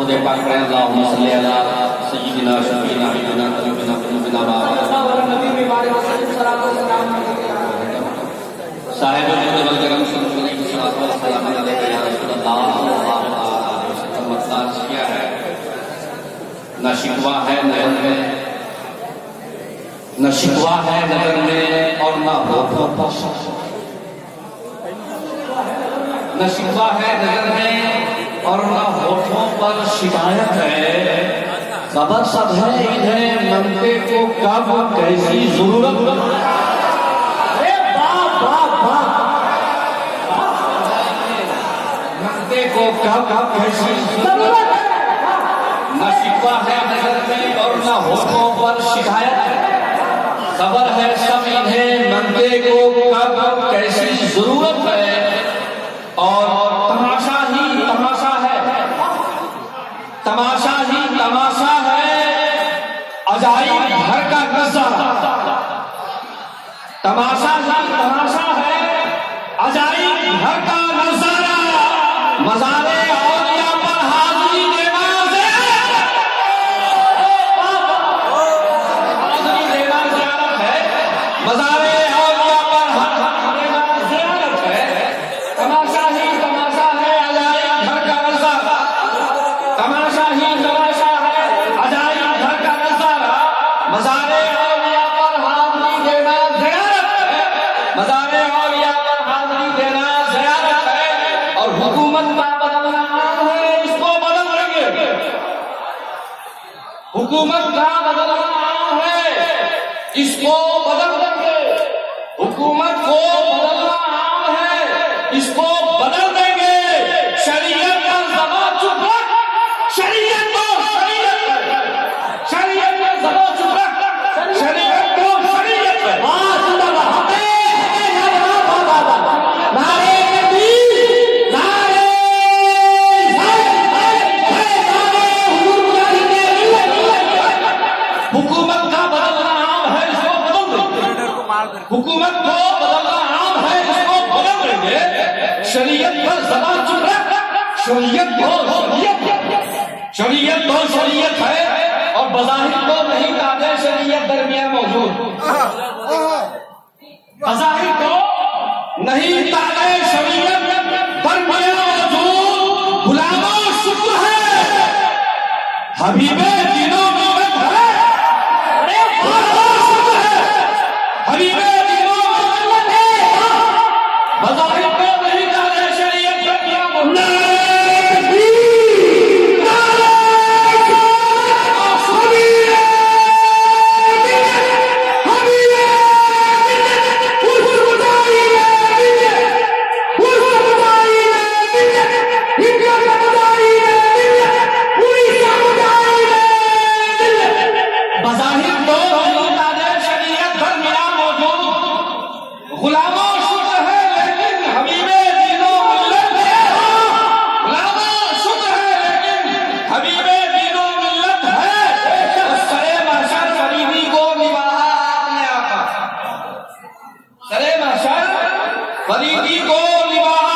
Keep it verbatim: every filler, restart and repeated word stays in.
दुरूद पाक पढ़ें। अल्लाहुम्मा सल्ली अला सय्यिदिना शफीना हबीबिना तबीबिना कुलूबिना साहिब वल करम सल्लल्लाहु अलैहि वसल्लम किया है। न शिकवा है नजर में, न शिकवा है नजर में और न होठों पर, न शिकवा है नजर में और न होठों पर शिकायत है। खबर सब है इन्हें मंगते को कब कैसी जरूरत। मंगते को कब कब कैसी जरूरत। न शिकवा है नजर में और न होठों पर शिकायत है। खबर है सब इन्हें मंगते को कब कैसी जरूरत है। और तमाशा ही तमाशा है, तमाशा ही तमाशा है, अजाइब घर का नजारा। तमाशा ही तमाशा है, अजाइब घर का नजारा। मज़ारे औलिया पर हाजिरी देना हाजिरी देना ज़ियारत है। मज़ारे औलिया पर हाजिरी देना ज़ियारत है। तमाशा ही तमाशा है, अजाइब घर का नजारा। तमाशा ही तमाशा है, अजाइब घर का नजारा। मज़ारे औलिया पर हाजिरी देना ज़ियारत है। मज़ारे औलिया पर हाजिरी देना ज़ियारत है। और हुकूमत का बदलना है, इसको बदल देंगे। हुकूमत का बदलना है, इसको बदल देंगे। हुकूमत को बदलना है, इसको बदल देंगे। शरीयत का ज़बान चुप रख, शरीयत को शरीयत है, शरीयत का ज़बान चुप रख, शरीयत को शरीयत है। नारे तकबीर, नारे हुकूमत का बदलना आम है, इसको बदल देंगे। हुकूमत को बदलना आम है, इसको बदल देंगे। शरीयत पर ज़बान चुप रख, शरीयत को शरीयत, शरीयत तो शरीयत है और बज़ाहिर तो नहीं ताज़े शरीयत दरमियान मौजूद। बज़ाहिर तो नहीं ताज़े शरीयत दरमियान मौजूद। गुलामों शुक्र है, हबीबे दिनों मिलत है। शुक्र है, हबीबे दिनों मिलत है। बज़ाहिर तो नहीं ताज़े शरीयत दरमियान मौजूद। फरीदी को लिबा